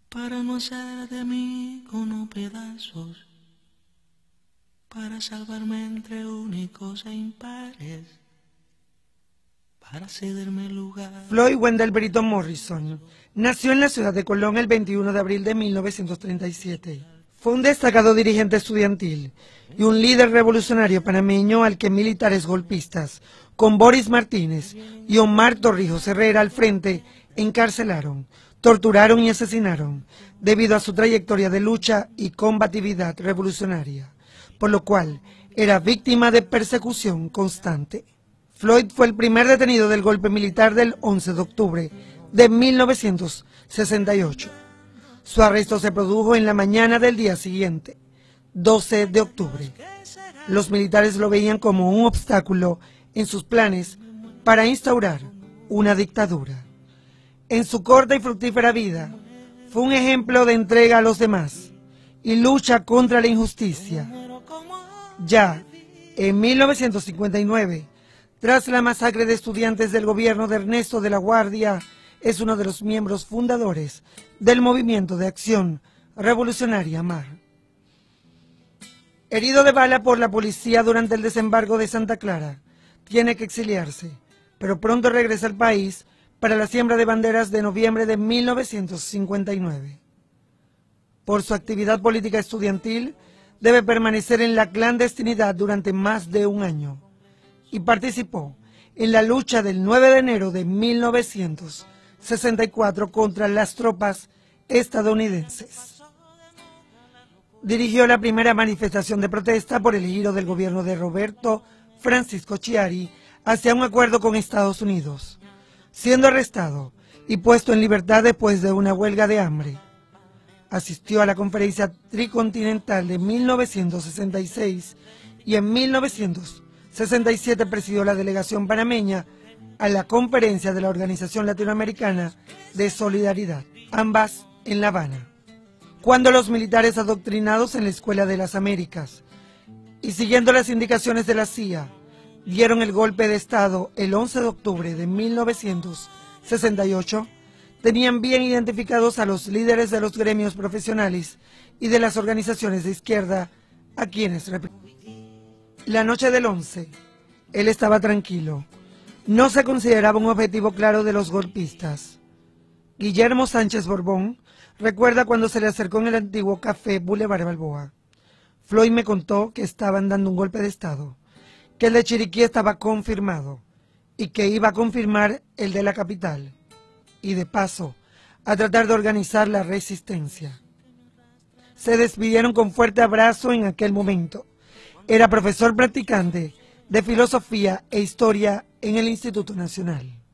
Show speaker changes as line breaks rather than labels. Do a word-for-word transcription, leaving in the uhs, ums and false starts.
para no hacer de mí unos pedazos, para salvarme entre únicos e impares, para cederme el lugar.
Floyd Wendell Britton Morrison nació en la ciudad de Colón el veintiuno de abril de mil novecientos treinta y siete. Fue un destacado dirigente estudiantil y un líder revolucionario panameño al que militares golpistas, con Boris Martínez y Omar Torrijos Herrera al frente, encarcelaron, torturaron y asesinaron debido a su trayectoria de lucha y combatividad revolucionaria, por lo cual era víctima de persecución constante. Floyd fue el primer detenido del golpe militar del once de octubre de mil novecientos sesenta y ocho. Su arresto se produjo en la mañana del día siguiente, doce de octubre. Los militares lo veían como un obstáculo en sus planes para instaurar una dictadura. En su corta y fructífera vida, fue un ejemplo de entrega a los demás y lucha contra la injusticia. Ya en mil novecientos cincuenta y nueve, tras la masacre de estudiantes del gobierno de Ernesto de la Guardia, es uno de los miembros fundadores del Movimiento de Acción Revolucionaria M A R. Herido de bala por la policía durante el desembarco de Santa Clara, tiene que exiliarse, pero pronto regresa al país para la siembra de banderas de noviembre de mil novecientos cincuenta y nueve. Por su actividad política estudiantil, debe permanecer en la clandestinidad durante más de un año y participó en la lucha del nueve de enero de mil novecientos sesenta y cuatro contra las tropas estadounidenses. Dirigió la primera manifestación de protesta por el giro del gobierno de Roberto Francisco Chiari hacia un acuerdo con Estados Unidos, siendo arrestado y puesto en libertad después de una huelga de hambre. Asistió a la Conferencia Tricontinental de mil novecientos sesenta y seis y en mil novecientos sesenta y siete presidió la delegación panameña a la Conferencia de la Organización Latinoamericana de Solidaridad, ambas en La Habana. Cuando los militares adoctrinados en la Escuela de las Américas y siguiendo las indicaciones de la C I A dieron el golpe de Estado el once de octubre de mil novecientos sesenta y ocho, tenían bien identificados a los líderes de los gremios profesionales y de las organizaciones de izquierda a quienes representaban. La noche del once, él estaba tranquilo. No se consideraba un objetivo claro de los golpistas. Guillermo Sánchez Borbón recuerda cuando se le acercó en el antiguo café Boulevard Balboa. Floyd me contó que estaban dando un golpe de Estado, que el de Chiriquí estaba confirmado y que iba a confirmar el de la capital y de paso a tratar de organizar la resistencia. Se despidieron con fuerte abrazo en aquel momento. Era profesor practicante de filosofía e historia en el Instituto Nacional.